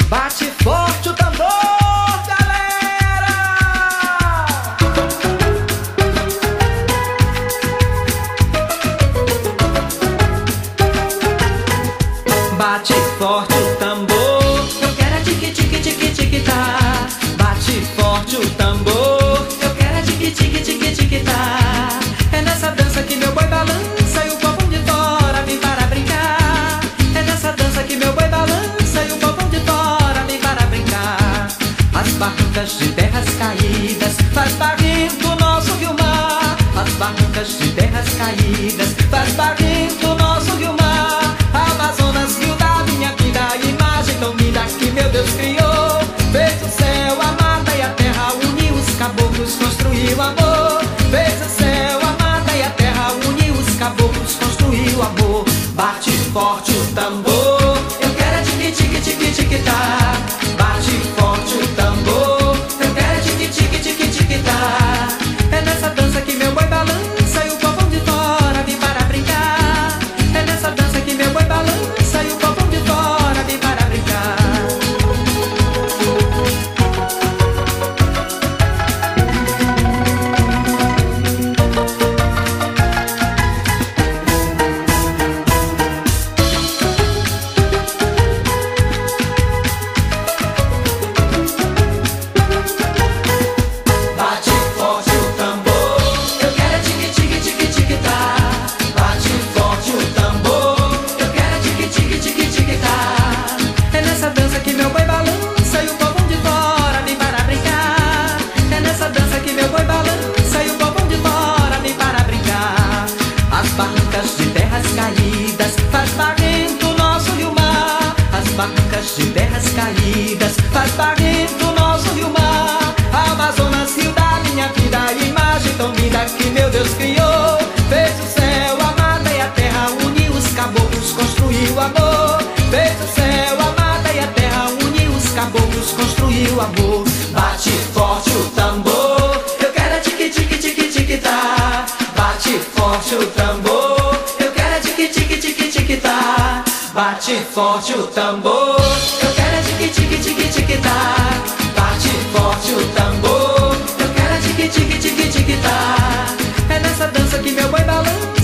Bate forte o tambor, galera! Bate forte o tambor, eu quero é tique tique tique tique tá. Bate forte o tambor, eu quero é tique tique tique tique tá. É nessa dança que meu boi balança e o povão de fora vem para brincar. É nessa dança que meu boi balança e o povão de fora vem para brincar. As barrancas de terras caídas faz barrento nosso rio-mar. As barrancas de terras caídas faz barrento nosso rio-mar. Amazonas, rio da minha vida, imagem tão linda que meu Deus criou. Fez o céu, a mata e a terra, uniu os caboclos, construiu amor. Fez o céu, a mata e a terra, uniu os caboclos, construiu amor. Bate forte o tambor, eu quero é tique tique tique tique tá. Bate forte o tambor, eu quero é tique tique tique tique tá. É nessa dança que meu boi balança e o povão de fora vem para brincar. É nessa dança que meu boi balança e o povão de fora vem para brincar. Bate forte o tambor, eu quero é tique tique tique tique tá. Bate forte o tambor, eu quero é tique tique tique tique tá. É nessa dança que meu boi balança e o povão de fora vem para brincar. É nessa dança que meu boi balança e o povão de fora vem para brincar. As barrancas de terras caídas faz barrento nosso rio-mar. As barrancas de terras caídas faz barrento nosso rio-mar. Amazonas, rio da minha vida, imagem tão linda que meu Deus criou. Fez o céu, a mata e a terra, uniu os caboclos, construiu amor. Fez o céu, a mata e a terra, uniu os caboclos, construiu amor. Bate forte o tambor, eu quero é tique tique tique tique tá. Bate forte o tambor, eu quero é tique tique tique tique tá. Bate forte o tambor, eu quero é tique tique tique tique tá. Bate forte o tambor, eu quero é tique tique tique tique tá. É nessa dança que meu boi balança